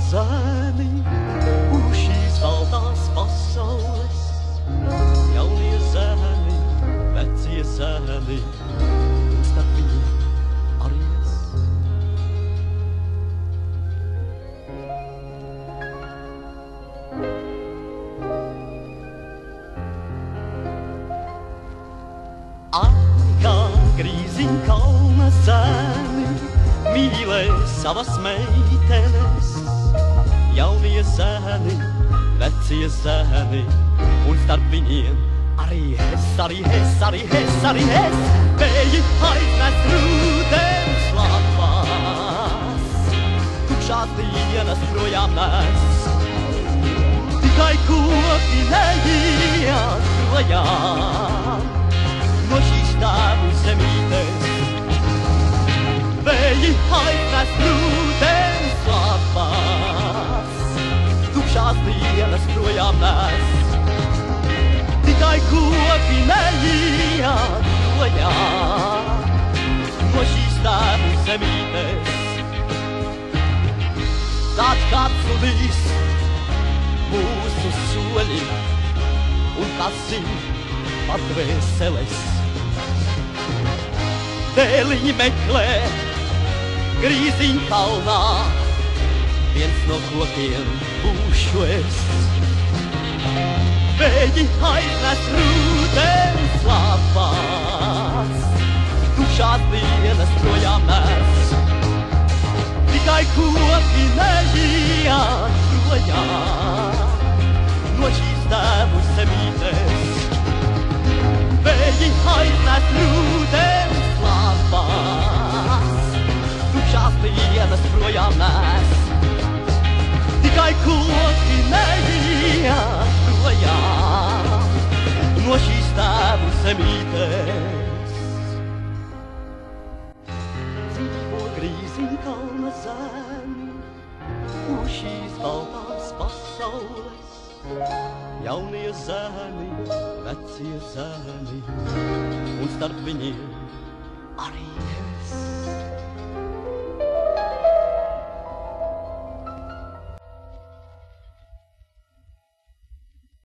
zemi, uz šīs baltās pasaules. Jaunie zemi, vecie zemi, un starp viņiem arī es. Kā grīziņ kalna zemi, mīlē savas meitenes. Jaunie zemi, vecie zemi, un starp viņiem arī es, arī es, arī es, arī es. Vēji aiznes rudens lapās, tukšās dienas projām nes. Tikai koki neiet projām no šīs tēvu zemītes. Vēji aiznes rudens lapās, tukšās dienas projām nes. Tikai koki neiet projām no šīs tēvu zemītes. Tad, kad sudīs mūsu soļi, un kas zina pat dvēseles, dēliņi meklē grīziņ kalnā, viens no kokiem būšu es. Vēji aiznes rudens lapās, tukšās dienas projām nes. Tikai koki neiet projām no šīs tēvu zemītes. Vēji aiznes rudens lapās, tukšās dienas projām nes. Tikai koki neiet projām no šīs tēvu zemītes. Dzīvo grīziņ kalna zemi, uz šīs baltās pasaules. Jaunie zemi, vecie zemi, un starp viņiem arī